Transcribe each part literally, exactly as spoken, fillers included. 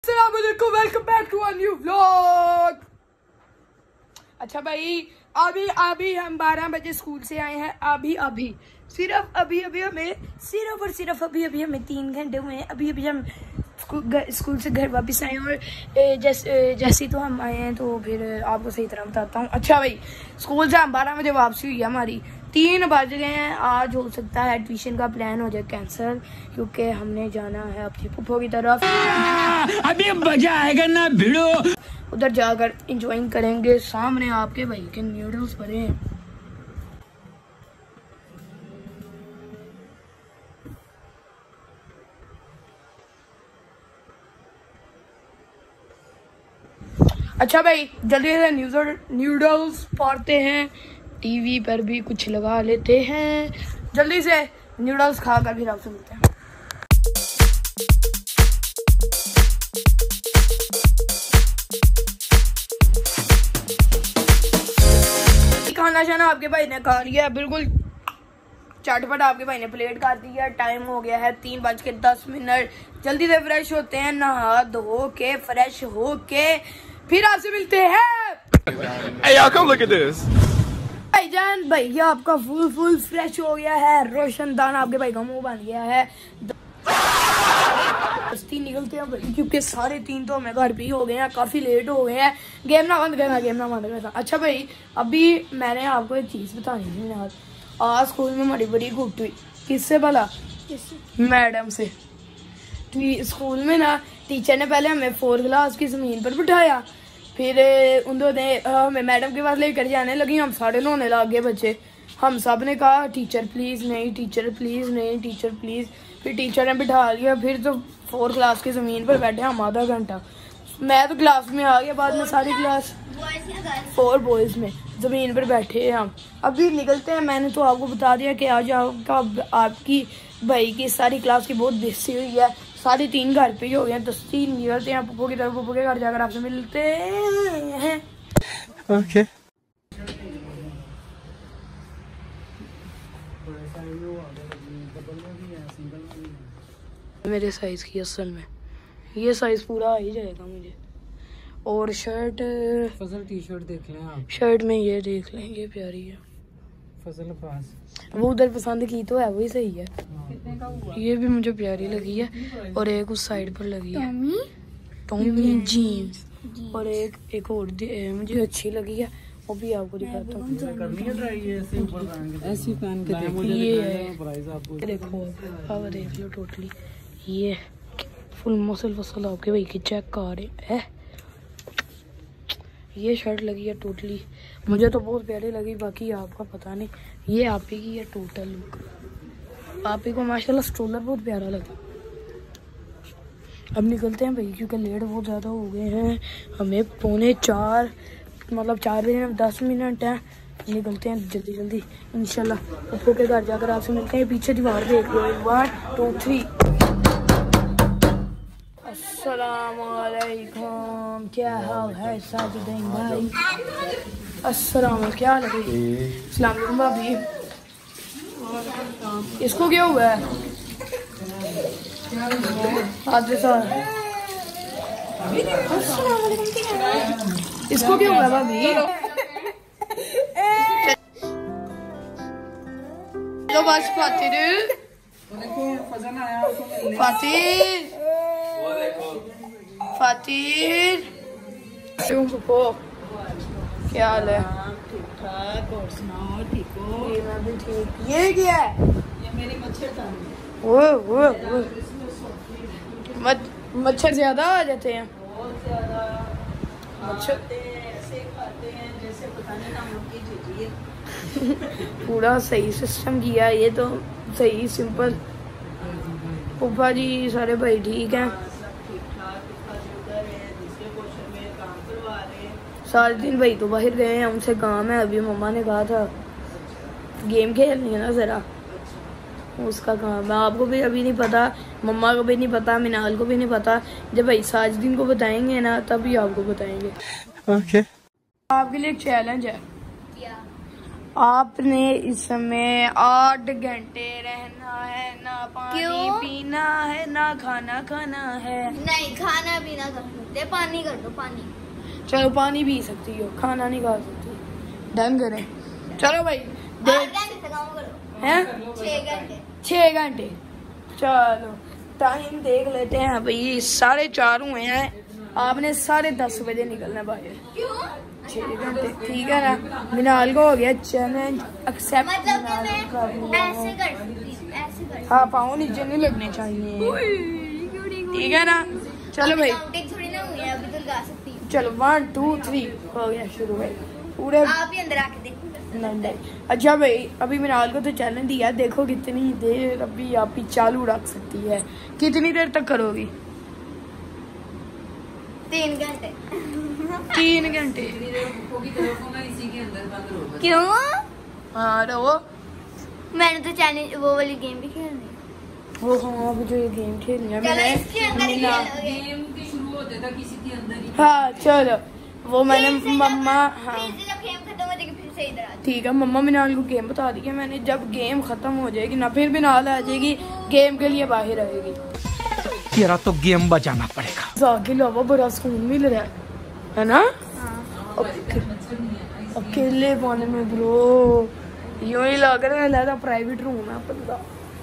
Welcome back to a new vlog. अच्छा भाई, अभी अभी हम बारह बजे स्कूल से आए हैं। अभी अभी सिर्फ अभी अभी हमें सिर्फ और सिर्फ अभी अभी हमें तीन घंटे हुए हैं। अभी अभी हम स्कूल स्कूल से घर वापस आए और जैसे जैसे तो हम आए हैं तो फिर आपको सही तरह बताता हूँ। अच्छा भाई, स्कूल से हम बारह बजे वापसी हुई है हमारी, तीन बज गए हैं। आज हो सकता है ट्यूशन का प्लान हो जाए कैंसिल, क्योंकि हमने जाना है अपनी पुप्पो की तरफ। अभी मजा आएगा ना भिड़ो, उधर जाकर एंजॉइंग करेंगे। सामने आपके भाई के नूडल्स पड़े हैं। अच्छा भाई, जल्दी से नूडल्स पाते हैं, टीवी पर भी कुछ लगा लेते हैं। जल्दी से नूडल्स खाकर फिर आपसे मिलते हैं। खाना शाना आपके भाई ने खा लिया, बिल्कुल चटपट आपके भाई ने प्लेट कर दिया। टाइम हो गया है तीन बज के दस मिनट। जल्दी से फ्रेश होते हैं, नहा धो के फ्रेश हो के फिर आपसे मिलते हैं। Hey y'all, come look at this. भाईजान, भैया आपका फुल फुल फ्रेश हो गया है। रोशनदान आपके भाई का मुंह बन गया है। तीन निकलते हैं भाई, क्योंकि साढ़े तीन तो हमें घर पे ही हो गए हैं, काफी लेट हो गए हैं। गेम ना बंद करना, गेम ना बंद करना। अच्छा भाई, अभी मैंने आपको एक चीज बतानी थी। आज आज स्कूल में बड़ी बड़ी घुट हुई। किससे भला? मैडम से। स्कूल में ना टीचर ने पहले हमें फोर्थ क्लास की जमीन पर बिठाया, फिर उन्होंने हमें मैडम के पास लेकर जाने लगी। हम साढ़े नौने लग गए बच्चे। हम सब ने कहा टीचर प्लीज़ नहीं, टीचर प्लीज़ नहीं, टीचर प्लीज़। फिर टीचर ने बिठा लिया। फिर तो फोर्थ क्लास की ज़मीन पर बैठे हम आधा घंटा। मैं तो क्लास में आ गया, बाद में सारी क्लास फोर बॉयज़ में ज़मीन पर बैठे हैं हम। अभी निकलते हैं। मैंने तो आपको बता दिया कि आज आपका आपकी भाई की सारी क्लास की बहुत बेइज्जती हुई है। साढ़े तीन घर पे ही हो गए हैं। दस तीन निकलते हैं पुप्पो की तरफ। पुप्पो के घर जाकर आपसे मिलते हैं। Okay. मेरे साइज की असल में ये साइज पूरा आ ही जाएगा मुझे। और शर्ट, फसल टी शर्ट देख लें आप। शर्ट में ये देख लें, ये प्यारी है। फसल पास वो उधर पसंद की तो है, वही सही है। ये भी मुझे प्यारी लगी है। और एक उस साइड पर लगी है टॉमी जीन्स। और एक एक और मुझे अच्छी लगी है, वो भी आपको दिखाता हूँ। ऐसी पहन के ये देखो, अब देख लो टोटली। ये फुल मसल वसल आपके भाई की चेक कर रहे हैं। ये शर्ट लगी है टोटली, मुझे तो बहुत प्यारी लगी, बाकी आपका पता नहीं। ये आप ही की है टोटल लुक। आप ही को माशाल्लाह स्ट्रोलर बहुत प्यारा लगा। अब निकलते हैं भाई, क्योंकि लेट बहुत ज़्यादा हो गए हैं। हमें पौने चार मतलब चार बजे दस मिनट है। निकलते हैं जल्दी जल्दी इंशाल्लाह। पुप्पो के घर जाकर आपसे मिलते हैं। पीछे दीवार देख लो, वन टू थ्री। अस्सलामुअलैकुम, क्या हाल है साजिदीन भाई? अस्सलाम, क्या हाल है भाई? अस्सलाम वालेकुम भाभी। इसको क्या हुआ है? इसको क्या हुआ भाभी? लो बस फातिर, फातिर, फातिर। क्या हाल है? ठीक ठाक, और सुनाओ ठीक हो? ये मैं भी ठीक। ये क्या है? ये मेरी मच्छरदानी। वो वो वो मच्छर ज्यादा आ जाते हैं। बहुत ज्यादा मच्छर ऐसे खाते हैं जैसे पता नहीं हम लोग की जीजी है। पूरा सही सिस्टम किया, ये तो सही सिंपल। पुप्पा जी सारे भाई ठीक हैं? सारे दिन भाई तो बाहर गए हैं, उनसे काम है। अभी मम्मा ने कहा था गेम खेलनी है ना जरा, उसका काम है। आपको भी अभी नहीं पता, मम्मा को भी नहीं पता, मिनाल को भी नहीं पता। जब भाई साजिदीन को बताएंगे ना तभी आपको बताएंगे। Okay. आपके लिए एक चैलेंज है। आपने इसमें आठ घंटे रहना है, ना पानी क्यों? पीना है, ना खाना खाना है। नहीं, खाना पीना कर सकते, पानी कर दो पानी। चलो पानी पी सकती हो, खाना नहीं खा सकती। डन करें। चलो भाई देख हैं छह घंटे छह घंटे चलो टाइम देख लेते हैं भाई। साढ़े चार हुए हैं, आपने साढ़े दस बजे निकलना बाहर। छह घंटे ठीक है ना। मिनाल को हो गया चैलेंज एक्सेप्ट। मतलब कि मैं ऐसे कर सकती हूँ, ऐसे कर हाँ पाँव नीचे नहीं लगने चाहिए, ठीक है ना। चलो भाई काउंटिंग थोड़ी ना हुई है, अभी तो लगा सकती हूँ। चलो वन टू थ्री हो गया शुरू भाई पूरे। आप ही अंदर आके देखो। नहीं नहीं अच्छा भाई अभी मिनाल को तो चैलेंज दिया, देखो कितनी देर अभी आप ही चालू रख सकती है। कितनी देर तक करोगी? तीन घंटे तीन घंटे क्यों? हाँ रहो। मैंने तो चैलेंज वो वाली गेम भी खेलनी है। वो हाँ अभी जो ये गेम खेलनी है चलो मैंने इसके अंदर ही मिना- खेलोगे। गेम के शुरू होते था किसी के अंदर ही। हाँ चलो वो मैंने फिर से मम्मा जब- हाँ फिर से जब गेम खत्म हो जाएगी फिर से इधर आ ठीक है मम्मा मिनाल को गेम बता दी है मैंने। जब गेम खत्म हो जाएगी ना फिर मिनाल आ जाएगी, गेम के लिए बाहर आएगी। तेरा तो गेम बजाना पड़ेगा। जाके अलावा बड़ा सुकून मिल रहा है है ना। हाँ। अकेले पाने में ब्रो यूं ही लग रहा है लगा प्राइवेट रूम है अपना।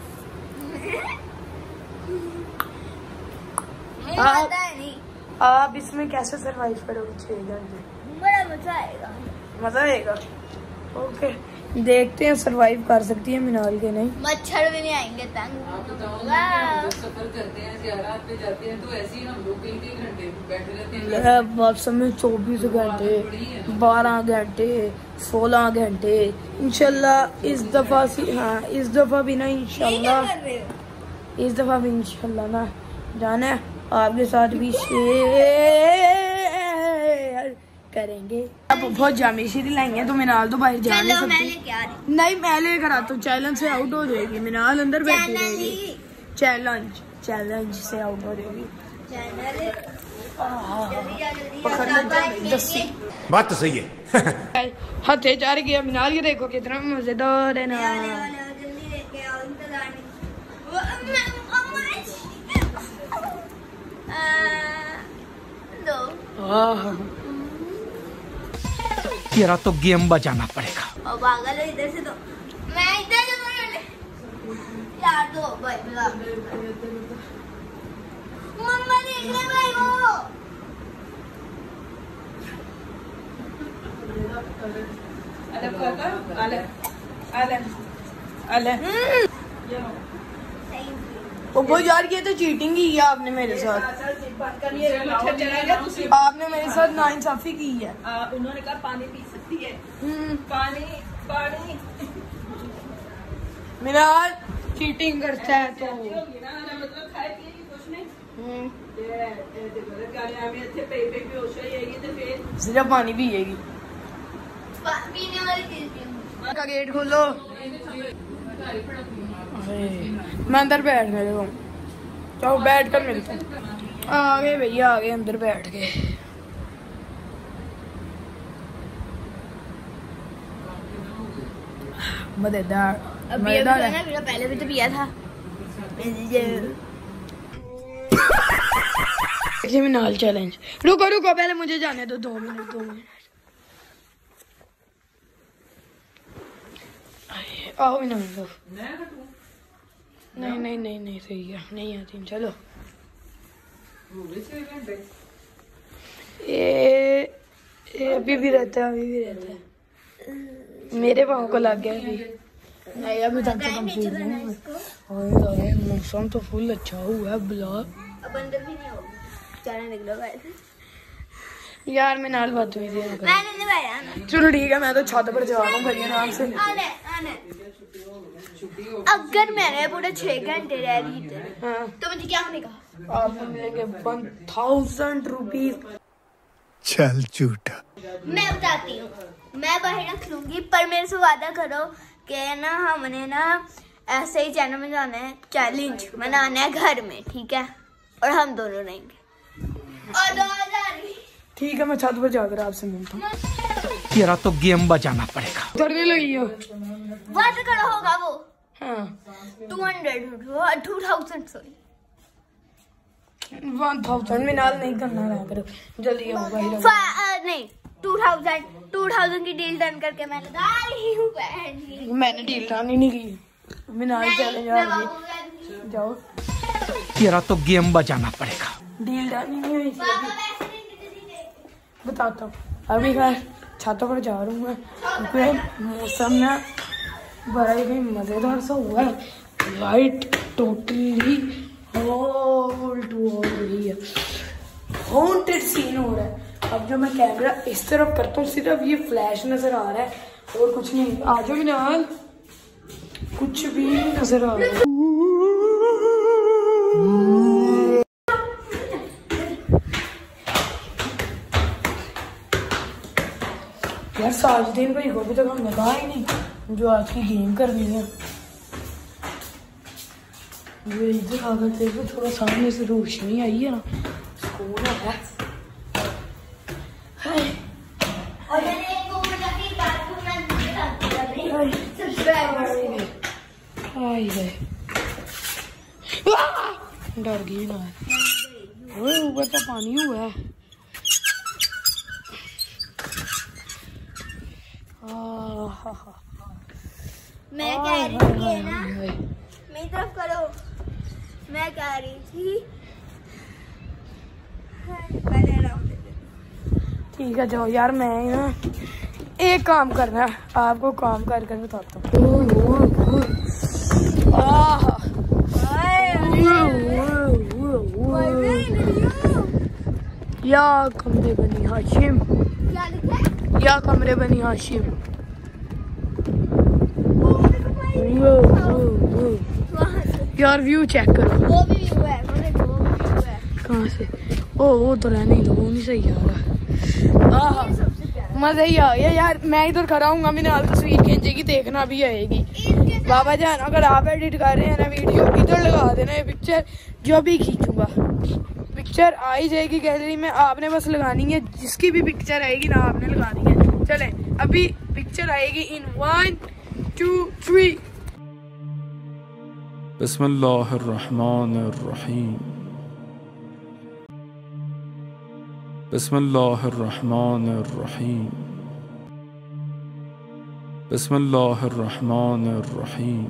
मुझे आप- पता है नहीं, आप इसमें कैसे सरवाइव करोगे छह घंटे? बड़ा मजा आएगा। मजा आएगा। ओके देखते हैं सरवाइव कर सकती है मिनाल के नहीं। मच्छर भी नहीं आएंगे तंग आप बताओ वाह। ना, जब सफर करते हैं ज़ियारत पे जाते हैं तो ऐसे ही हम लोग कई कई घंटे बैठे रहते हैं। बस में चौबीस घंटे बारह घंटे सोलह घंटे इंशाल्लाह इस दफा सी हाँ इस दफा भी ना ये क्या इंशाल्लाह कर रहे हो? इस दफा भी इंशाल्लाह ना जाना है आपके साथ भी शेयर करेंगे। अब बहुत जामे शीरी लाई है तो मिनाल तो बाहर जा नहीं चलो मैं सकती। लेके आ रही नहीं मैं लेकर आता हूँ, चैलेंज से आउट हो जाएगी मिनाल, अंदर बैठी चैनल रहेगी। ही चैलेंज चैलेंज से आउट हो जाएगी। चैनल जल्दी आ जल्दी आ पकड़ लेते हैं, शाबाश, दस्सी। देखिए। बात तो सही है। हथे चार गया मिनाल के देखो कितना मजेदार है ना। ले आओ, ले आओ, ले आओ, जल्दी लेके आओ, इंतजार नहीं। वो, अम्मा, अम्मा, आ, दो। आह, तेरा तो गेम बजाना पड़ेगा। और पागल हो इधर से तो मैं इधर से तो यार दो भाई बुला मम्मा देख ले भाई वो अलग काका अलग अलग अलग ओ वो यार ये तो चीटिंग ही है आपने मेरे साथ। मच्छर चलाएगा तुसी। आपने मेरे साथ नाइंसाफी की है। आ, उन्होंने कहा पानी पी सकती है। हम्म, पानी पानी मिनाल चीटिंग करता है तो होगी ना मतलब खाए पिएगी कुछ नहीं। हम्म, ये ये देखो गाने हमें अच्छे पे पे भी होश है ये तो फिर सिर्फ पानी पिएगी। पा- पीने वाली चीज पीऊंगी। का गेट खोलो। अरे, मैं अंदर बैठ गए हूँ। चलो बैठ कर मिलते हैं। आ गए भैया आ गए अंदर बैठ गए। मजेदार अभी मजेदार अभी है। तो ना पहले भी तो पिया था। देखिए मिनाल चैलेंज। रुको रुको पहले मुझे जाने दो दो मिनट दो मिनट। आए, आओ मिनाल दो। नहीं नहीं नहीं नहीं सही है नहीं आती चलो। ये ये अभी भी रहता है अभी भी रहता है। मेरे पाँव को लग गया अभी। नहीं अभी तक तो कंप्लीट नहीं हुआ। ओए ओए मौसम तो फुल अच्छा हुआ है बुला। अब अंदर भी नहीं होगा। चलो निकलो भाई। यार मैं नाल बात हुई थी मैंने नहीं पाया ना। चलो ठीक है मैं तो छत पर जा रहा हूँ भैया आराम से। आने आने। अगर मैंने पूरे छह घंटे रह ली थी हाँ तो मुझे क्या होने का? आपको मिलेंगे वन थाउजेंड रुपीज। चल झूठा। मैं बताती हूँ, मैं बाहर रख लूंगी पर मेरे से वादा करो कि ना हमने ना ऐसे ही चैनल में जाना है, चैलेंज मनाना है घर में, ठीक है? और हम दोनों रहेंगे और दो हजार ठीक है मैं छत पर जाकर आपसे मिलता हूँ। तेरा तो गेम बजाना पड़ेगा। उतरने लगी हो वाटर कलर होगा वो हाँ two hundred two thousand sorry one thousand में नाल नहीं करना रहा करो जल्दी आओ भाई नहीं टू थाउजेंड टू थाउजेंड की डील डन करके मैं लगा रही हूँ बहन जी। मैंने डील डाली नहीं की मिनाल चले जाओ जाओ तेरा तो गेम बजाना पड़ेगा। डील डाली नहीं हुई बताता हूँ अभी मैं छातों पर जा रहा हूँ क्योंकि मौसम ना बड़ा ही मजेदार सा हुआ है। लाइट टोटली होल टू हो रही है हॉन्टेड सीन हो रहा है। अब जो मैं कैमरा इस तरफ करता हूँ सिर्फ ये फ्लैश नजर आ रहा है और कुछ नहीं। आ जाओ मिनाल कुछ भी नजर आ रहा है। यार साजिदीन भाई को अभी तक हमने कहा ही नहीं जो आज की गेम करनी है। ये इधर आकर देखो थोड़ा सामने से रोशनी आई है ना सुकून है। और मैंने एक और जाके बाथरूम में आई गए डर गई ना ओए ऊपर तो पानी हुआ है। मैं कह रही थी ना मेरी तरफ करो मैं कह रही थी पहले राउंड ठीक है जाओ यार मैं ना एक काम करना है आपको काम कर कर बताता हूँ। या कमरे बनी हाशिम क्या लिखा या कमरे बनी हाशिम यार व्यू चेक करो वो भी व्यू है मैंने वो भी व्यू है कहाँ से ओ वो तो रहने ही दो वो नहीं सही आ रहा। मजा ही आ गया यार मैं इधर खड़ा हूँ मिनाल तस्वीर खींचेगी देखना भी आएगी। बाबा जान अगर आप एडिट कर रहे हैं ना वीडियो इधर लगा देना ये पिक्चर जो भी खींचूंगा पिक्चर आ ही जाएगी गैलरी में आपने बस लगानी है जिसकी भी पिक्चर आएगी ना आपने लगानी है। चले अभी पिक्चर आएगी इन वन टू थ्री। बिस्मिल्लाहिर्रहमानिर्रहीम बिस्मिल्लाहिर्रहमानिर्रहीम बिस्मिल्लाहिर्रहमानिर्रहीम।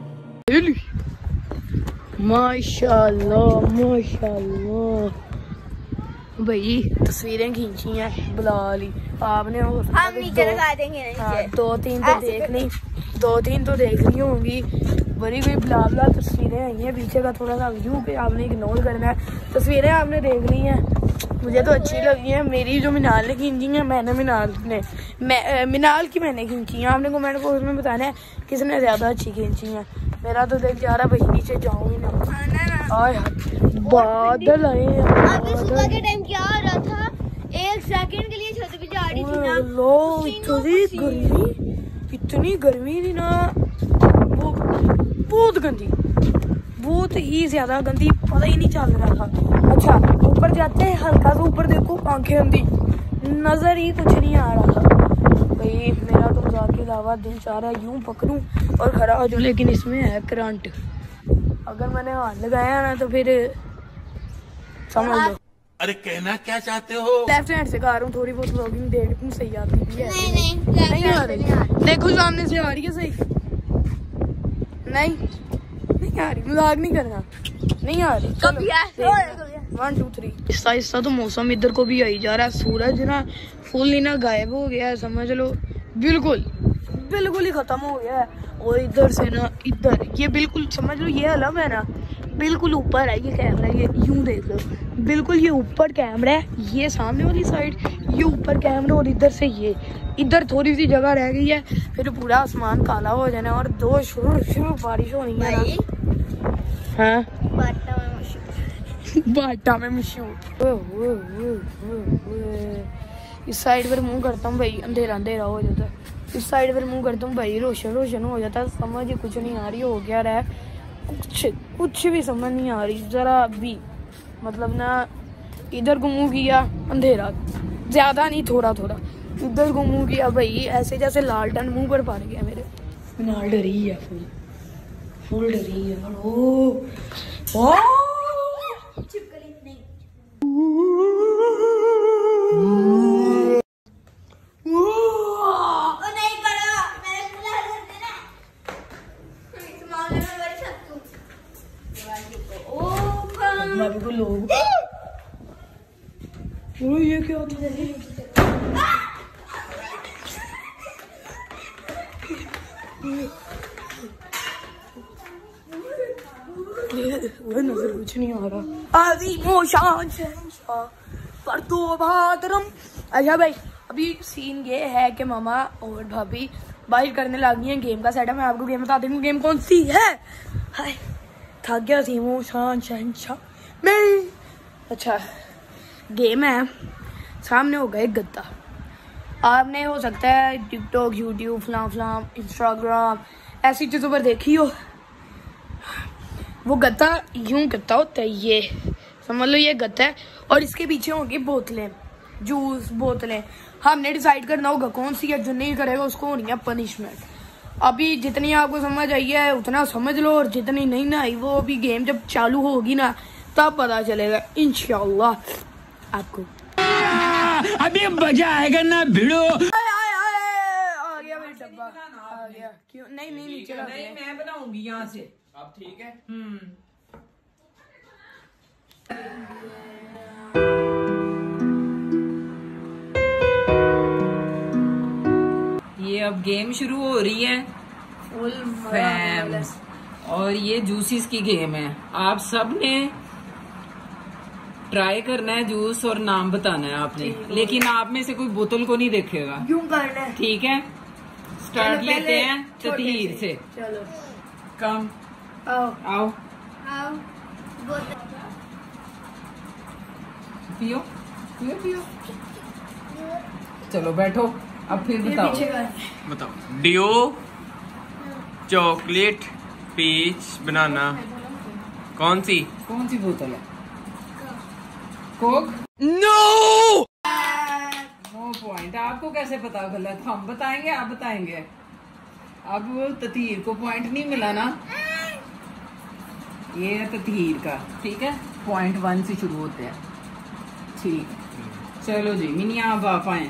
माशाल्लाह माशाल्लाह भाई तस्वीरें खींची हैं बुला ली आपने हम नीचे लगा देंगे नीचे। हाँ, दो तीन तो देख ली दो तीन तो देख ली होंगी बड़ी कोई बुला बुला तस्वीरें आई हैं पीछे का थोड़ा सा व्यू पे आपने इग्नोर करना है। तस्वीरें आपने देख ली हैं मुझे तो अच्छी लगी है। मेरी जो मिनाल ने खींची है मैंने मिनाल ने मैं मिनाल की मैंने खींची है। आपने कमेंट बॉक्स में बताना है किसने ज्यादा अच्छी खींची है। मेरा तो देख जा रहा भाई नीचे जाऊंगी ना आए बादल आए अभी सुबह के टाइम क्या हो रहा था एक सेकंड के लिए छत पे जा रही थी ना लो इतनी गर्मी इतनी गर्मी थी ना वो बहुत गंदी बहुत ही ज्यादा गंदी पता ही नहीं चल रहा था। अच्छा ऊपर जाते हैं हल्का सा ऊपर देखो आंखें अंधी नजर ही कुछ नहीं आ रहा था भाई। मेरा तो मजाक के अलावा दिल चाह रहा है यूं पकड़ूं और खड़ा हो जाऊं लेकिन इसमें है करंट अगर मैंने हाथ लगाया ना तो फिर समझ लो। अरे कहना क्या चाहते हो? लेफ्ट हैंड से गा रहा हूँ थोड़ी बहुत व्लॉगिंग देखती हूँ सही आती है नहीं नहीं नहीं आ रही देखो सामने से आ रही है सही नहीं नहीं आ रही मजाक नहीं करना नहीं आ रही। वन टू थ्री हिस्सा हिस्सा तो मौसम इधर को भी आई जा रहा है सूरज ना फुल ही ना गायब हो गया है समझ लो बिल्कुल बिल्कुल ही खत्म हो गया है। और इधर से ना इधर ये बिल्कुल समझ लो ये अलग है ना बिल्कुल ऊपर है ये कैमरा ये यूं देख लो बिल्कुल ये ऊपर कैमरा है ये सामने वाली साइड ये ऊपर कैमरा और इधर से ये इधर थोड़ी सी जगह रह गई है फिर पूरा आसमान काला हो जाना और दो शुरू शुरू बारिश होनी है। हाँ बाटा में मशहूर इस साइड पर मुंह करता हूँ भाई अंधेरा अंधेरा हो जाता है इस साइड पर मुंह करता हूँ भाई रोशन रोशन हो जाता है समझ ही कुछ नहीं आ रही हो क्या रहा है कुछ कुछ भी समझ नहीं आ रही जरा भी मतलब ना इधर को मुंह किया अंधेरा ज्यादा नहीं थोड़ा थोड़ा इधर को मुंह किया भाई, ऐसे जैसे लालटेन मुंह पर पड़ गया मेरे। नाल डरी है फुल फुल डरी है। ओ ओ लोग ओ ये क्या होता है? वो नजर कुछ नहीं आ रहा। आदि मोशान पर तो भादरम। अच्छा भाई अभी सीन ये है कि मामा और भाभी बाहर करने लगी हैं गेम का सेटअप। मैं आपको गेम बता दूँ गेम कौन सी है। हाय थक गया थी मोशान शहनशाह मैं। अच्छा गेम है, सामने होगा एक गद्दा। आपने हो सकता है टिकटॉक यूट्यूब फलां फलां इंस्टाग्राम ऐसी चीज़ों पर देखी हो। वो गद्दा यूं गद्दा होता है, ये समझ लो ये गद्दा है और इसके पीछे होंगी बोतलें, जूस बोतलें। हमने डिसाइड करना होगा कौन सी है। जो नहीं करेगा उसको होनी है पनिशमेंट। अभी जितनी आपको समझ आई है उतना समझ लो, और जितनी नहीं ना आई वो अभी गेम जब चालू होगी ना तब पता चलेगा इंशाल्लाह आपको। अभी मजा आएगा ना भिड़ो। आ गया मेरा डब्बा आ गया। क्यों नहीं नहीं नीचे रख नहीं मैं बनाऊंगी यहाँ से। अब ठीक है। हम्म ये अब गेम शुरू हो रही है फुल फैम्स, और ये जूसीज की गेम है। आप सब ने ट्राई करना है जूस और नाम बताना है आपने, लेकिन आप में से कोई बोतल को नहीं देखेगा। क्यों करना है? ठीक है स्टार्ट लेते हैं ततहीर से। चलो कम आओ आओ आओ पियो पियो पियो। चलो बैठो अब फिर ये बताओ। पीछे का बताओ। डियो चॉकलेट पीच बनाना कौन सी? कौन सी बोतल है? कोक। No no point. आपको कैसे पता गलत? हम बताएंगे आप बताएंगे। अब ततहीर को पॉइंट नहीं मिला ना। ये है ततहीर का, ठीक है। पॉइंट वन से शुरू होते हैं, ठीक। चलो जी मिनिया अब आप आए।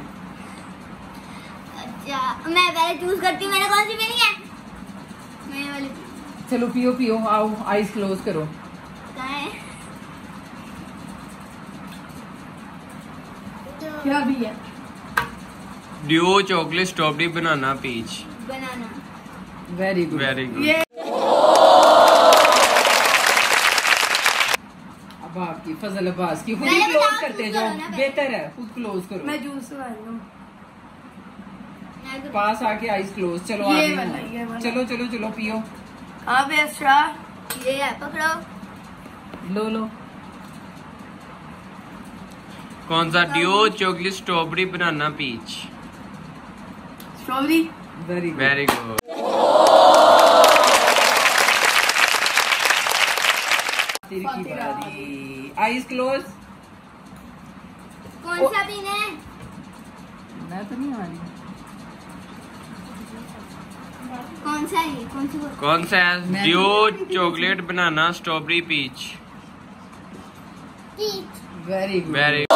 अच्छा मैं पहले चूज करती हूँ। मैंने कौन सी पीनी है? मैं वाली चलो पियो पियो। आओ आईज क्लोज करो। कहाँ है? क्या भी है? Dew chocolate strawberry banana peach. Banana. Very good very good. ये अब आपकी फजल अब्बास की। खुद ही मैंने क्लोज बताया करते खुद जाओ, करो ना पहले। बेहतर है खुद क्लोज करो। मैं जूस ला रही हूँ। पास आके आईज क्लोज। चलो ये आगे वाला, ये वाला। चलो चलो चलो पियो। हाँ बेस्टा ये है पकड़ो। लो लो। कौन सा? Dew chocolate strawberry banana peach. Strawberry. Very good very good. तेरी की बारी। Eyes close. कौन सा पीना है? मैं तो नहीं आ रही। कौन सा है? कौन सी बोल- कौन सा है? Dew chocolate banana strawberry peach. Very good. Very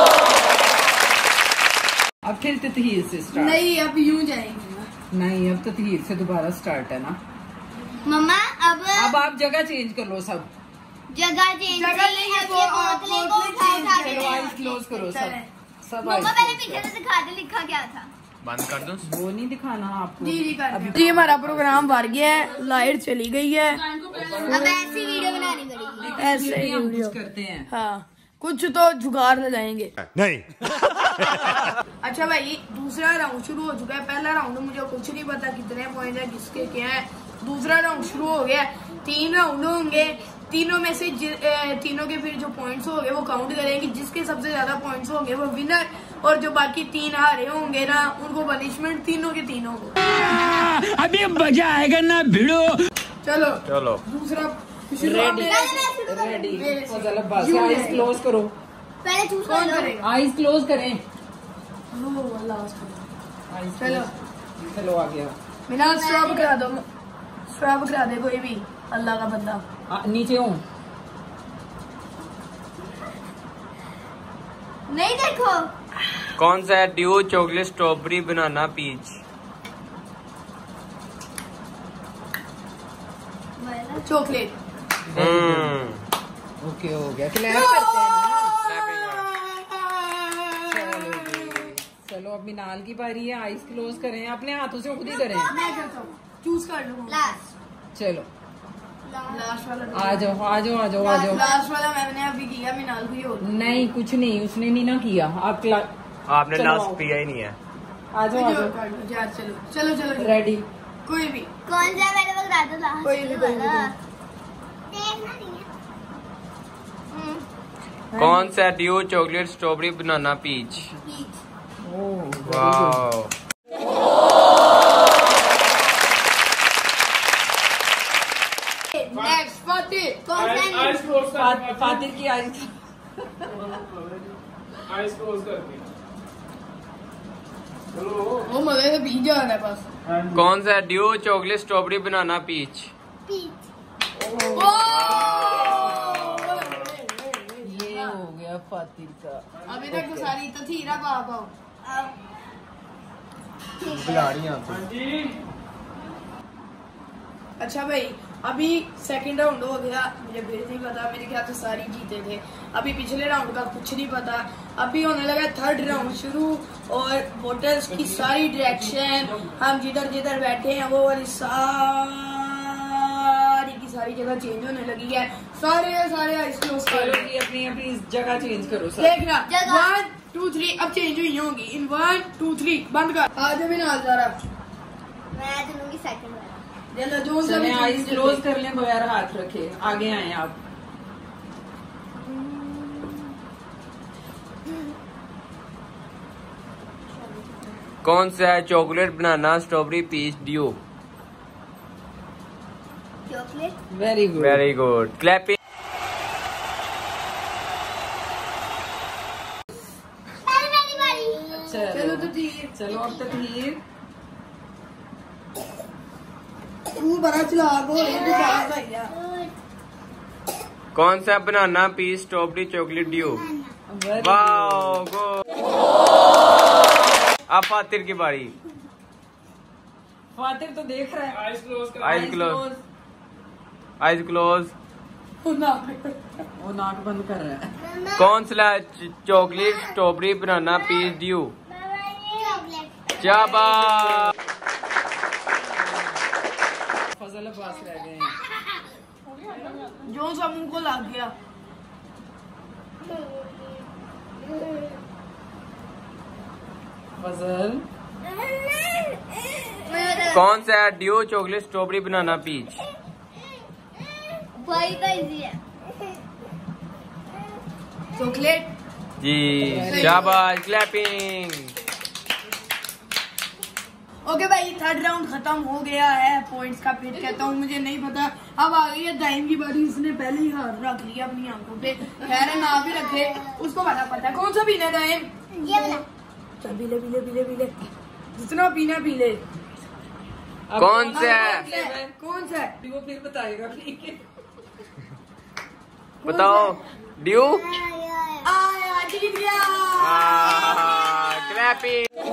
अब फिर ततहीर से स्टार्ट। नहीं अब यूं जाएंगे ना। नहीं अब ततहीर से दोबारा स्टार्ट है ना। मम्मा अब अब आप जगह चेंज कर लो सब। जगह चेंज जगह करनी नहीं है, है। वो ये और बोतलें को बोतलें उठा उठा change के चलो देना आईज है। क्लोज करो सब सब मम्मा eyes पहले close पीछे से दिखा दे लिखा क्या था। बंद कर दो। करो। वो नहीं दिखाना आपको। जी जी कर जी हमारा प्रोग्राम भर गया है, लाइट चली गई है। अब ऐसी वीडियो बनानी पड़ेगी। ऐसे ही हम वीडियो। कुछ करते हैं। हाँ कुछ तो जुगाड़ लगाएंगे। नहीं। अच्छा भाई दूसरा राउंड शुरू हो चुका है। पहला राउंड मुझे कुछ नहीं पता कितने पॉइंट है किसके क्या है। दूसरा राउंड शुरू हो गया। तीन राउंड होंगे, तीनों में से जि- ए, तीनों के फिर जो पॉइंट्स होंगे वो काउंट करेंगे। जिसके सबसे ज्यादा पॉइंट्स होंगे वो विनर, और जो बाकी तीन हारे होंगे ना उनको पनिशमेंट तीनों के तीनों को। अभी मजा आएगा ना भिड़ो। चलो चलो दूसरा शुरू आप रेडी मेरे से- रेडी। मेरे से। फजल अब्बास यूं आईज है। क्लोज करो। पहले चूज कर कौन लो। करेगा? आईज क्लोज करें। चलो चलो आ गया। मिनाल स्टॉप करा दो, स्टॉप करा दे कोई भी अल्लाह का बंदा। आ, नीचे हूँ। नहीं देखो कौन सा है? Dew, chocolate, strawberry, banana, peach. Chocolate. Hmm okay हो गया। क्लैप करते हैं ना। Clapping. चलो जी। चलो अब मिनाल की बारी है। आइस क्लोज करें, अपने हाथों से खुद ही करें। मैं करता हूँ, चूज कर लो। लास्ट चलो लास्ट वाला आ जाओ आ जाओ आ जाओ आ जाओ। लास्ट वाला मैंने अभी किया, मिनाल को ही हो। नहीं कुछ नहीं, उसने नहीं ना किया। आप क्ला... आपने चलो लास्ट आओ। पिया ही नहीं है। आ जाओ आ जाओ। चलो चलो चलो रेडी। कोई भी कौन सा मैंने बता दो लास्ट कोई भी कोई भी देखना नहीं है। हम्म, कौन सा है? Dew, chocolate, strawberry, banana, peach. Peach. Oh wow. Next फातिह। कौन सा नहीं? फा- फातिर की आइस। आइस क्लोज करके वो मजे से पी जा रहा है बस। कौन सा है? Dew, chocolate, strawberry, banana, peach. Peach. ये हो गया फातिर का। अभी तक तो सारी तो थी ना बाबा। जी। अच्छा भाई अभी सेकंड राउंड हो गया, मुझे फिर नहीं पता, मेरे ख्याल से सारी जीते थे। अभी पिछले राउंड का कुछ नहीं पता। अभी होने लगा थर्ड राउंड शुरू और बोटल्स की सारी डायरेक्शन, हम जिधर जिधर बैठे हैं वो वाली सारी की सारी जगह चेंज होने लगी है। सारे सारे आइस क्लोज चलो करो। जी अपनी अपनी जगह चेंज करो सर। देखना जगह। वन टू थ्री अब चेंज हुई होंगी। इन वन टू थ्री बंद कर। आज भी ना जरा मैं चलूंगी सेकंड वाला। चलो जो सा चले भी आइस चीज़ क्लोज कर लें बगैर हाथ रखे। आगे आए आप। कौन सा है? Chocolate, banana, strawberry, peach, Dew. Chocolate. Very good. Very good. Clapping. मेरी मेरी बारी। चलो तो ठीक। चलो अब तक ये तू बड़ा चलाक हो रही है पास आई है। कौन सा? Banana, peach, strawberry, chocolate, Dew. very wow go. अब फातिर की बारी। good। फातिर तो देख रहा है। आइस क्लोज कर। Eyes close. Eyes close. वो नाक बंद कर रहा है। कौन सा? Chocolate, strawberry, banana, peach, Dew. Chocolate. शाबाश। फजल अब्बास रह गए हैं। जो सा मुंह को लग गया। फजल कौन सा है? Dew, chocolate, strawberry, banana, peach. वही तो इजी है। चॉकलेट। जी शाबाश। क्लैपिंग। ओके भाई थर्ड राउंड खत्म हो गया है। पॉइंट्स का फिर कहता हूँ मुझे नहीं पता। अब आ गई है दाइम की बारी। इसने पहले ही हाथ रख लिया अपनी आंखों पे। खैर है ना भी रखे, उसको बड़ा पता है कौन सा पीना है दाइम। ये वाला। चल पी ले पी ले पी ले पी ले जितना पीना पी ले। कौन सा है? कौन सा है? वो फिर बताएगा। ठीक है बताओ। ड्यू। आया जीत गया। क्लैपिंग।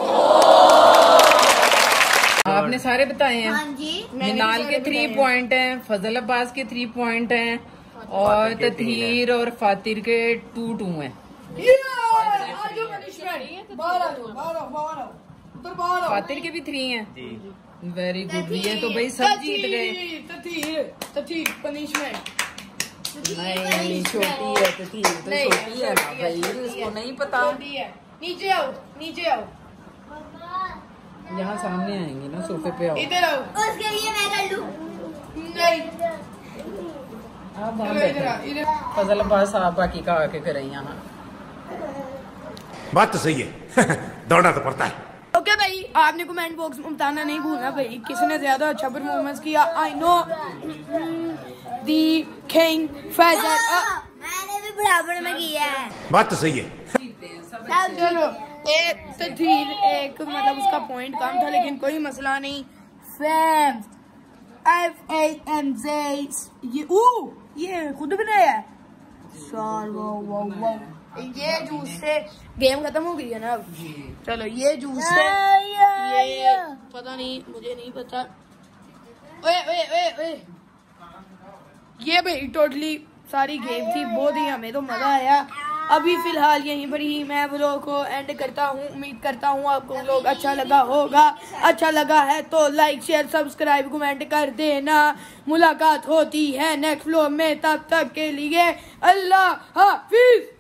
आपने सारे बताए हैं। हाँ जी। मिनाल के थ्री पॉइंट हैं, फजल अब्बास के थ्री पॉइंट हैं और फातिर के तीन तथीर और फातिर के टू टू हैं। फातिर के भी थ्री हैं। जी वेरी गुड। ये तो भाई सब जीत गए। पनिशमेंट नहीं नहीं छोटी है तथीर तो नहीं, छोटी है ना भाई, इसको नहीं पता। नीचे आओ नीचे आओ यहाँ सामने आएंगे ना, सोफे पे आओ। इधर आओ। उसके लिए मैं कर लूँ। नहीं आप वहाँ चलो इधर आओ, बैठे। इधर। फजल अब्बास आप बाकी का आके करें यहाँ। बात तो सही है। दौड़ना तो पड़ता है। ओके भाई आपने कमेंट बॉक्स में बताना नहीं भूलना भाई किसने ज्यादा अच्छा परफॉर्मेंस किया। I know the king Faisal. मैंने भी बराबर में किया है। बात तो सही है। चलो एक तथीर एक मतलब उसका पॉइंट कम था, लेकिन कोई मसला नहीं। Fam F A M J ये ऊ ये खुद बनाया है सर। वो वो वो ये जूस से गेम खत्म हो गई है ना अब। चलो ये जूस से ये पता नहीं, मुझे नहीं पता। ओए ओए ओए ओए ये भाई टोटली सारी गेम थी, बहुत ही हमें तो मजा आया। अभी फिलहाल यहीं पर ही मैं व्लॉग को एंड करता हूँ। उम्मीद करता हूँ आपको व्लॉग अच्छा लगा होगा। अच्छा लगा है तो लाइक शेयर सब्सक्राइब कमेंट कर देना। मुलाकात होती है नेक्स्ट व्लॉग में, तब तक के लिए अल्लाह हाफिज।